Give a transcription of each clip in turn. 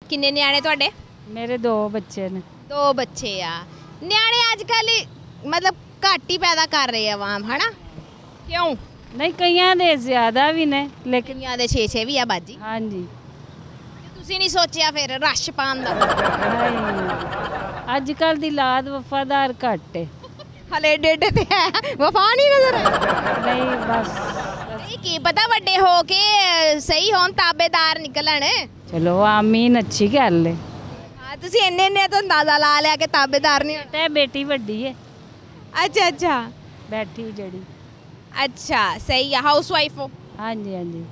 ਕਿੰਨੇ ਨਿਆਣੇ ਤੁਹਾਡੇ? ਮੇਰੇ 2 ਬੱਚੇ ਨੇ। 2 ਬੱਚੇ ਆ। ਨਿਆਣੇ ਅੱਜ ਕੱਲ मतलब घट ही पैदा कर रहे हैं आवाम, है ना? क्यों? नहीं कईयां दे ज्यादा भी ने लेकिन कईयां दे 6-6 भी आ बाजी। हाँ जी। ਤੁਸੀਂ ਨਹੀਂ ਸੋਚਿਆ ਫਿਰ ਰਸ਼ ਪਾਉਣ ਦਾ? ਅੱਜ ਕੱਲ ਦੀ ਲਾਦ ਵਫਾਦਾਰ ਘੱਟ ਹੈ। ਹਲੇ ਡੇਡੇ ਤੇ ਹੈ ਵਫਾ ਨਹੀਂ ਨਜ਼ਰ ਨਹੀਂ ਬਸ ਨਹੀਂ ਕੀ ਪਤਾ ਵੱਡੇ ਹੋ ਕੇ ਸਹੀ ਹੋਣ ਤਾਬੇਦਾਰ ਨਿਕਲਣ। ਚਲੋ ਆਮੀਨ ਅੱਛੀ ਗੱਲ ਹੈ। ਹਾਂ ਤੁਸੀਂ ਇੰਨੇ ਤੋਂ ਅੰਦਾਜ਼ਾ ਲਾ ਲਿਆ ਕਿ ਤਾਬੇਦਾਰ ਨਹੀਂ ਹੋਣਾ। ਤੇ ਬੇਟੀ ਵੱਡੀ ਹੈ। ਅੱਛਾ ਅੱਛਾ ਬੈਠੀ ਜਿਹੜੀ। अच्छा सही है। हाउस वाइफ हो? हाँ जी हाँ जी।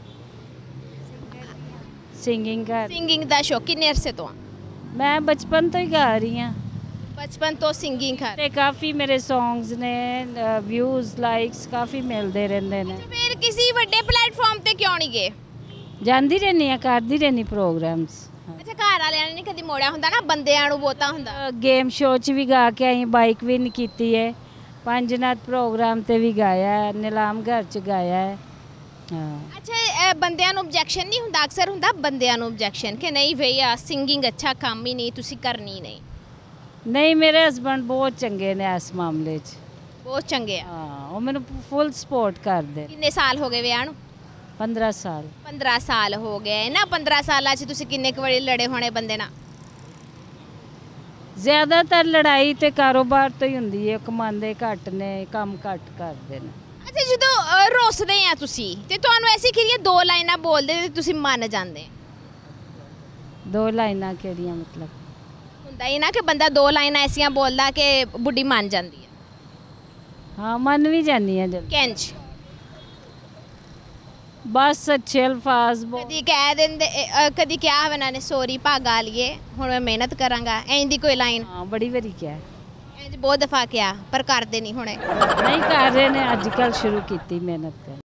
सिंगिंग का सिंगिंग का शौक किन्ने अरसे तो? मैं बचपन तो ही गा रही हाँ। बचपन तो सिंगिंग कर ते काफ़ी मेरे सॉन्ग्स ने व्यूज़ लाइक्स काफ़ी मिलते रहते हैं। फिर किसी बड़े प्लेटफॉर्म ते क्यों नहीं गए? ਜਾਂਦੀ ਰਹਿੰਦੀ ਆ ਕਰਦੀ ਰਹਿੰਦੀ ਪ੍ਰੋਗਰਾਮਸ। ਅੱਛਾ ਘਰ ਵਾਲਿਆਂ ਨੇ ਨਹੀਂ ਕਦੀ ਮੋੜਿਆ ਹੁੰਦਾ ਨਾ ਬੰਦਿਆਂ ਨੂੰ ਬਹੁਤਾ ਹੁੰਦਾ। ਗੇਮ ਸ਼ੋਅ 'ਚ ਵੀ ਗਾ ਕੇ ਆਈ ਬਾਈਕ ਵੀ ਨਹੀਂ ਕੀਤੀ ਹੈ ਪੰਜਨਾਥ ਪ੍ਰੋਗਰਾਮ ਤੇ ਵੀ ਗਾਇਆ ਹੈ ਨਿਲਾਮ ਘਰ 'ਚ ਗਾਇਆ ਹੈ। ਹਾਂ ਅੱਛਾ ਬੰਦਿਆਂ ਨੂੰ ਆਬਜੈਕਸ਼ਨ ਨਹੀਂ ਹੁੰਦਾ? ਅਕਸਰ ਹੁੰਦਾ ਬੰਦਿਆਂ ਨੂੰ ਆਬਜੈਕਸ਼ਨ ਕਿ ਨਹੀਂ ਭਈਆ ਸਿੰਗਿੰਗ ਅੱਛਾ ਕੰਮ ਹੀ ਨਹੀਂ ਤੁਸੀਂ ਕਰਨੀ ਨਹੀਂ। ਨਹੀਂ ਮੇਰੇ ਹਸਬੰਡ ਬਹੁਤ ਚੰਗੇ ਨੇ ਇਸ ਮਾਮਲੇ 'ਚ। ਬਹੁਤ ਚੰਗੇ ਆ। ਹਾਂ ਉਹ ਮੈਨੂੰ ਫੁੱਲ ਸਪੋਰਟ ਕਰਦੇ। ਕਿੰਨੇ ਸਾਲ ਹੋ ਗਏ ਵਿਆਹ ਨੂੰ? 15 ਸਾਲ। 15 ਸਾਲ ਹੋ ਗਏ ਨਾ। 15 ਸਾਲਾਂ 'ਚ ਤੁਸੀਂ ਕਿੰਨੇ ਕੁ ਵਾਰੀ ਲੜੇ ਹੋਣੇ ਬੰਦੇ ਨਾਲ? ਜ਼ਿਆਦਾਤਰ ਲੜਾਈ ਤੇ ਕਾਰੋਬਾਰ ਤੋਂ ਹੀ ਹੁੰਦੀ ਹੈ। ਕਮਾਉਂਦੇ ਘੱਟ ਨੇ ਕੰਮ ਘੱਟ ਕਰਦੇ ਨੇ। ਅੱਛਾ ਜਦੋਂ ਰੋਸਦੇ ਆ ਤੁਸੀਂ ਤੇ ਤੁਹਾਨੂੰ ਐਸੀ ਖਿਰੀਆਂ 2 ਲਾਈਨਾਂ ਬੋਲਦੇ ਤੇ ਤੁਸੀਂ ਮੰਨ ਜਾਂਦੇ? 2 ਲਾਈਨਾਂ ਕਿਹੜੀਆਂ ਮਤਲਬ? ਹੁੰਦਾ ਹੀ ਨਾ ਕਿ ਬੰਦਾ 2 ਲਾਈਨਾਂ ਐਸੀਆਂ ਬੋਲਦਾ ਕਿ ਬੁੱਢੀ ਮੰਨ ਜਾਂਦੀ ਹੈ। ਹਾਂ ਮੰਨ ਵੀ ਜਾਂਦੀ ਹਾਂ ਜਦ। ਕਿੰਜ? ਬਸ ਅੱਛੇ ਅਲਫਾਜ਼ ਕਦੀ ਕਹਿ ਦਿੰਦੇ ਕਦੀ ਕਿਹਾ ਹੋਵੇ ਨਾ ਨੇ ਸੋਰੀ ਭਾਗਾ ਲਈਏ ਹੁਣ ਮੈਂ ਮਿਹਨਤ ਕਰਾਂਗਾ ਇੰਜ ਦੀ ਕੋਈ ਲਾਈਨ? ਹਾਂ ਬੜੀ ਵਾਰੀ ਕਿਹਾ। ਇੰਜ ਬਹੁਤ ਦਫਾ ਕਿਹਾ ਪਰ ਕਰਦੇ ਨਹੀਂ ਹੁਣੇ। ਨਹੀਂ ਕਰ ਰਹੇ ਨੇ ਅੱਜ ਕੱਲ੍ਹ ਸ਼ੁਰੂ ਕੀਤੀ ਮਿਹਨਤ।